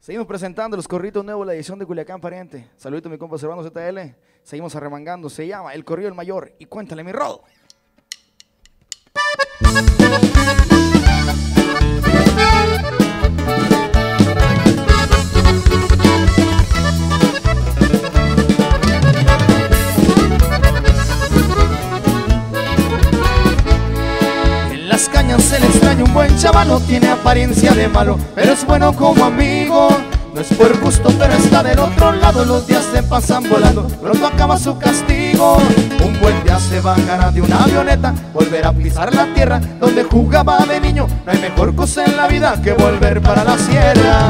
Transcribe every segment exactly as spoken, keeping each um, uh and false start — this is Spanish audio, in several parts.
Seguimos presentando los corridos nuevos, la edición de Culiacán Pariente. Saludito a mi compa Servando Z L. Seguimos arremangando, se llama El Corrido el Mayor. Y cuéntale, mi Rodo. En las cañas se le extraña un buen chaval, no tiene apariencia de malo, pero es bueno como amigo. No es por gusto, pero está del otro lado. Los días se pasan volando, pronto acaba su castigo. Un buen día se bajará de una avioneta, volverá a pisar la tierra donde jugaba de niño. No hay mejor cosa en la vida que volver para la sierra.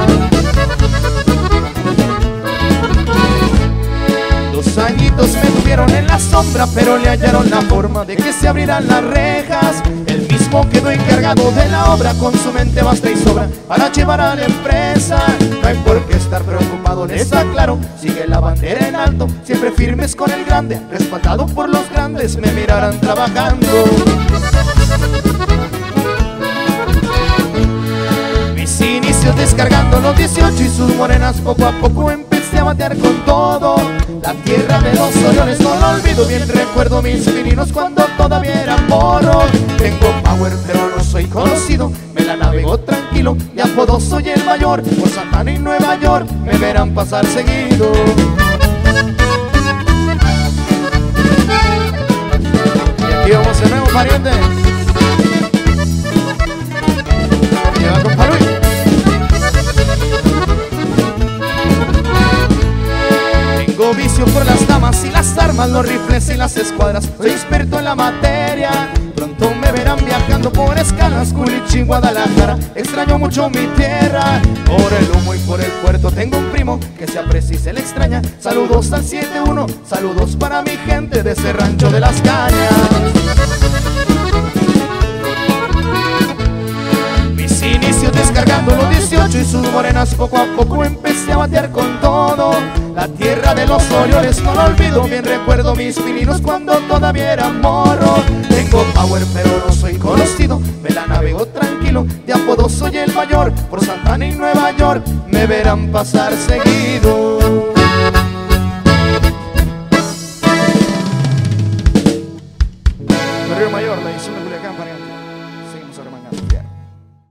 Dos añitos me tuvieron en la sombra, pero le hallaron la forma de que se abrieran las rejas. El mismo quedó encargado de la obra, con su mente basta y sobra para llevar a la empresa. No hay por qué estar preocupado, le está claro, sigue la bandera en alto, siempre firmes con el grande, respaldado por los grandes, me mirarán trabajando. Mis inicios descargando los dieciocho y sus morenas poco a poco empecé a batear con todo. La tierra de los Orioles no lo olvido, bien recuerdo mis pininos cuando todavía era morro. Tengo power pero no soy conocido, me la navego tranquilo, de apodo soy el mayor. Por Santana y Nueva York me verán pasar seguido. Y aquí vamos de nuevo, pariente. Lleva con Luis. Tengo vicio por las damas y las armas, los rifles y las escuadras, soy experto en la materia. Pronto me verán viajando por escalas, Culichi, Guadalajara, extraño mucho mi tierra. Por el humo y por el puerto tengo un primo que se aprecia y se le extraña. Saludos al siete uno, saludos para mi gente de ese rancho de las cañas. Mis inicios descargando los dieciocho y sus morenas poco a poco empecé a batear con todo. La tierra de los Orioles no lo olvido, bien recuerdo mis pininos cuando todavía era morro. Tengo power pero no soy conocido, me la navego tranquilo, de apodo soy el mayor. Por Santana y Nueva York me verán pasar seguido.